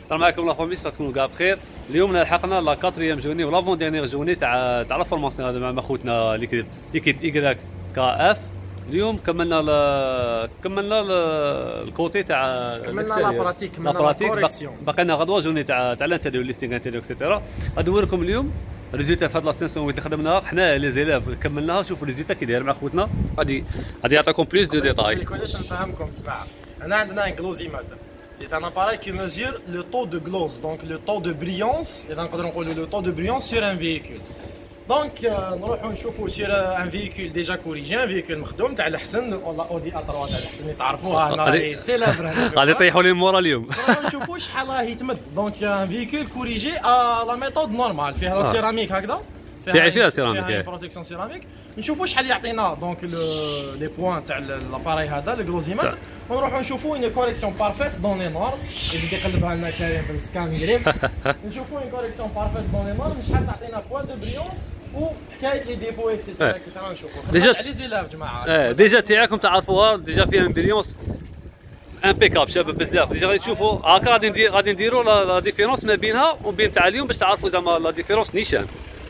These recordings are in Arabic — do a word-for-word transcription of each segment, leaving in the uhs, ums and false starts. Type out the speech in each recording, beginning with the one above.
السلام عليكم لا فامي، سبق تكونوا كاع بخير. اليوم لحقنا لا كاتريام جوني ولا فون ديرنيير جوني تاع تاع لا فورماسيون هذا مع خوتنا ليكيب ليكيب إيكغيك كا اف. اليوم كملنا ل... كملنا ل... الكوتي تاع كملنا لا براتيك كملنا لا كوريكسيون. باقينا غدوه جوني تاع تاع الانتيريور ليفتينغ انتيريور اكسيتيرا. غادي نوريكم اليوم ريزولتا في هاد لا ستاسيون اللي خدمناها حنا لي زيلاف كملناها. شوفوا ريزولتا كي داير مع خوتنا، غادي غادي يعطيكم بليس دو ديتاي. كيفاش نفهمكم جماعه؟ هنا عندنا ان غلوزيماتر، c'est un appareil qui mesure le taux de glose, donc le taux de brillance, et donc on le taux de brillance sur un véhicule. Donc نروحوا نشوفوا sur un véhicule déjà corrigé, un véhicule مخدوم تاع الحسن ولا اودي ا ثلاثة تاع الحسن اللي تعرفوها انا راهي سيلابر. غادي يطيحوا لي مورا اليوم. نشوفوا شحال راه يتمد. دونك un véhicule corrigé à la méthode normale فيها لا سيراميك هكذا، فيها فيها سيراميك، فيها بروتيكسيون سيراميك. نشوفوا شحال يعطينا دونك لي بوين تاع لاباري هذا الغلوزيماتر، ونروحوا نشوفوا اون كوريكسيون بارفيت دون لي نورم. يزيد يقلبها لنا كريم في السكان قريب. نشوفوا اون كوريكسيون بارفيت دون لي نورم، شحال تعطينا بوين دو بريونس وحكايه لي ديفو اكسيتيرا اكسيتيرا. نشوفوا ديجا على زيلاف جماعه. اه ديجا تاعكم تعرفوها ديجا فيها ان بريونس امبيكاب شابه بزاف. ديجا غادي تشوفوا هكا غادي ندير غادي نديروا لا ديفيرونس ما بينها وبين تاع اليوم باش تعرفوا زعما لا ديفيرونس نيشان.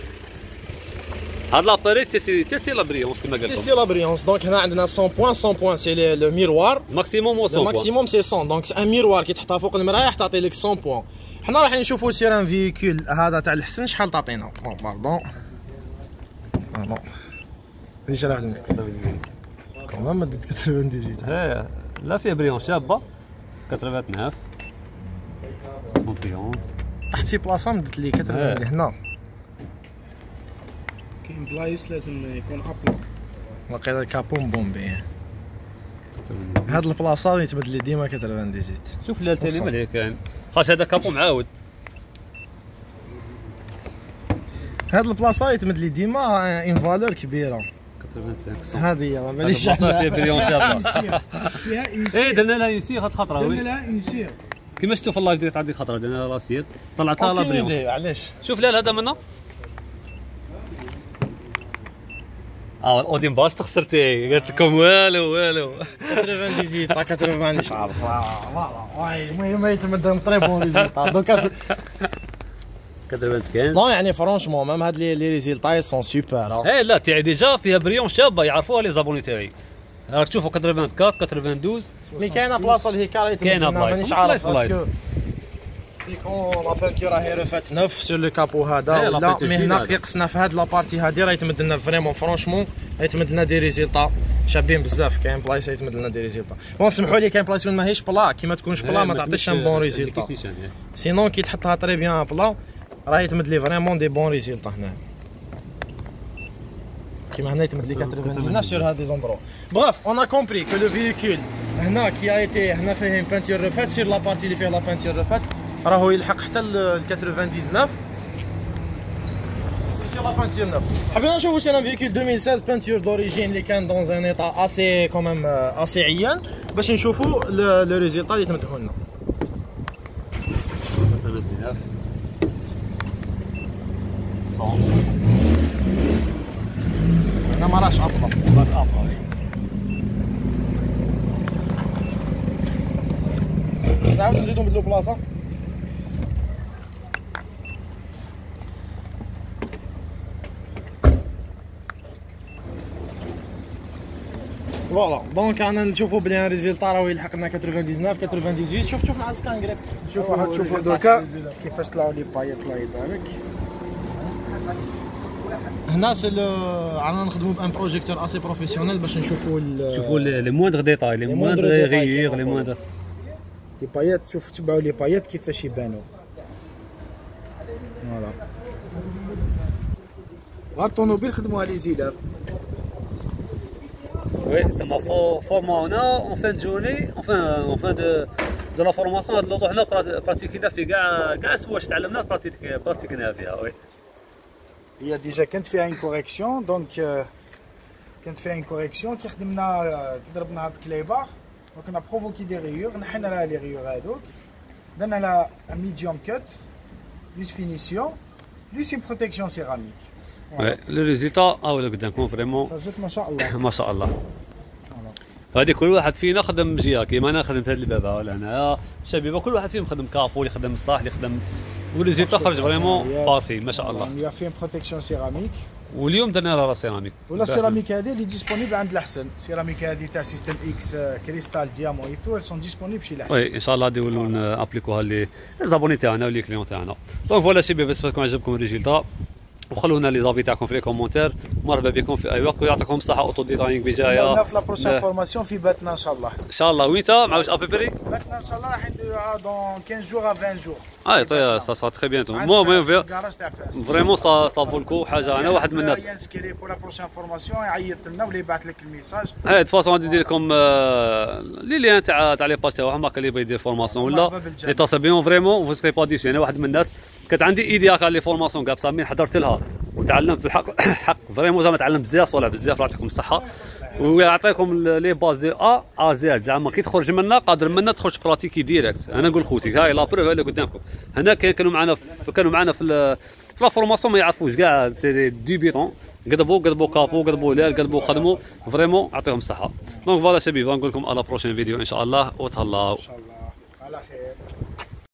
هاد لاباري تيستي تيستي لا بريونس كما قلت لكم. تيستي لا بريونس. دونك هنا عندنا مية بوين. مية بوين سي لو ميروار ماكسيموم و مية بوين. ماكسيموم سي مية. دونك ان ميروار كي تحطها فوق المرايه تعطي لك مية بوين. حنا راح نشوفوا سير ان فيكول هذا تاع الحسن شحال تعطينا. بون باردون بون ايش راح ندير كمان ما درت ثمانية وثمانين. ها لا فيه بريون شابه تسعة وثمانين واحد وستين. تحت شي بلاصه مدت لي ثمانية هنا. كاين بلايص لازم يكون ابلون واقيلا كابون بومبي. هاد البلاصه يتبدل لي ديما ثمانية وثمانين. شوف لا الثاني مليح كاين خاص هذا كابو معاود. هاد البلاصه يتمد لي ديما اون فالور كبيره. هذه هي ما باليش فيها بريون شابه. فيها ايه درنا لها يسير هاد الخطره. درنا لها انسير كيما شفتوا في اللايف ديال عندي خطره درنا لها راسير طلعت لها لا بريون. علاش شوف لا هذا منا اه الاودين باش تخسرتي قلت لكم والو والو ثمانية وثمانين تا ثمانية مانيش عارف. فوالا المهم يتمد طري بون ريزولتا. دونك ثمانية وخمسين. نو يعني فرونشمون ميم هاد لي ريزولتا سون سوبر. ايه لا تاعي ديجا فيها بريون شابه يعرفوها لي زابوني تاعي. راك تشوفوا أربعة وثمانين ثمانية وثمانين. مي كاينه بلاصه اللي هي كاري كاينه مانيش عارف باسكو سي كون لا بانتير راهي رفات نوف سور لو كابو هذا ولا مي هنا يقصنا في هاد لابارتي هادي راه يتمد لنا فريمون فرونشمون يتمد لنا دي ريزولتا شابين بزاف. كاين بلايص يتمد لنا دي ريزولتا. بون سمحوا لي كاين بلايص وين ماهيش بلا كي ما تكونش بلا ما تعطيش ان بون ريزولتا. سينون كي تحطها طري بيان بلا راه يتمد لي فريمون دي بون ريزولتا. هنا كيما هنا يتمد لي ثمانية سور هاد لي زوندرو. بغاف اون ا كومبري كو لو فيكول هنا كي ايتي هنا فيه بانتير رفات سور لا بارتي اللي فيه لا بانتير رفات راهو يلحق حتى ل تسعة وثمانين. سي لا بانتير نوف. حبينا نشوفوا شي ان فيكول ألفين وستة عشر بانتير دوريجين اللي كان دون ان ايطا اسي كوميم اسي عيان باش نشوفوا لو ريزولتا اللي تمدحوا لنا. هنا ما راهش ابطا نعاودو نزيدو نبدلو بلاصه. فوالا دونك رانا نشوفوا بلي ريزولتا راهو يلحق لنا تسعة وثمانين ثمانية وثمانين. شوف شوف مع السكان قريب. شوفوا واحد تشوفوا دوكا كيفاش طلعوا لي بايط الله يبارك. هنا سي رانا نخدموا بان بروجيكتور اسي بروفيسيونيل باش نشوفوا شوفوا لي موندغ ديتاي لي موندغ ريغيغ لي موندغ لي بايط. شوف تبعوا لي بايط كيفاش يبانوا. فوالا هاد الطوموبيل خدموها لي زيلاف. وي تسمى فورمونا اون فان دو جورني اون فان اون فان دو دو لا فورماسيون. هاد اللوطو حنا براتيكينا في كاع كاع اسبوع تعلمنا براتيكيناها فيها. وي هي ديجا كانت فيها ان كوريكسيون. دونك كانت فيها ان كوريكسيون كي خدمنا ضربناها بكليبر وكنا بروفوكي دي ريور نحينا لها لي ريور هادوك درنا لها ميديوم كوت بليس فينيسيون بليس اون بروتيكسيون سيراميك. وي لو ريزولتا ها هو قدامكم فريمون خرجت ما شاء الله ما شاء الله. هذه كل واحد فينا خدم جهه، كيما انا خدمت هذه البابا ولا انا شبيبه، كل واحد فيهم خدم كابو، اللي خدم مصطاح، اللي خدم، والريزلتا خرج فريمون بارفي ما شاء الله. هي فيه بروتيكسيون سيراميك، واليوم درنا لها سيراميك. ولا السيراميك هذه اللي ديسپونيبل عند الحسن، السيراميك هذه تاع سيستم اكس كريستال ديامون اي تو سون ديسپونيبل شي الحسن. وي ان شاء الله غادي نولوا نابليكوها لي زابوني تاعنا ولي كليون تاعنا. دونك فوالا شباب، باش تكون عجبكم الريزلتا وخلونا لي زافي تاعكم في لي كومونتير. مرحبا بكم في اي وقت، ويعطيكم الصحه. اوتو ديتاينغ بجايه في لا بروشين فورماسيون في باتنا ان شاء الله. ان شاء الله. وينتا مع واش ابيبري باتنا ان شاء الله راح نديروها دون خمسة جور ا عشرين جور. اه طيب سا سا تري بيانتو. مو مو فريمون سا سا فولكو حاجه. انا واحد من الناس ينسكري بور لا بروشين فورماسيون يعيط لنا ولا يبعث لك الميساج. اي دو فاصون غادي ندير لكم لي ليان تاع تاع لي باج تاعهم، هكا اللي بغى يدير فورماسيون ولا يتصل بهم فريمون فو سكري با ديسي. انا واحد من الناس كانت عندي ايديا كاع لي فورماسيون كاع بصح من حضرت لها وتعلمت الحق حق فريمون زعما تعلمت بزاف صوالح بزاف. الله يعطيكم الصحه ويعطيكم لي باز دو ا ا زد، زعما كي تخرج منا قادر منا تخرج براتيكي ديريكت. انا نقول خوتي هاي لا بروف اللي قدامكم هنا. كانوا معنا كانوا معنا في في لا فورماسيون ما يعرفوش كاع سي ديبيتون، قلبوا قلبوا كابو قلبوا ليل قلبوا خدموا فريمون. يعطيهم الصحه. دونك فوالا شباب، نقول لكم على بروشين فيديو ان شاء الله، وتهلاو ان شاء الله على خير.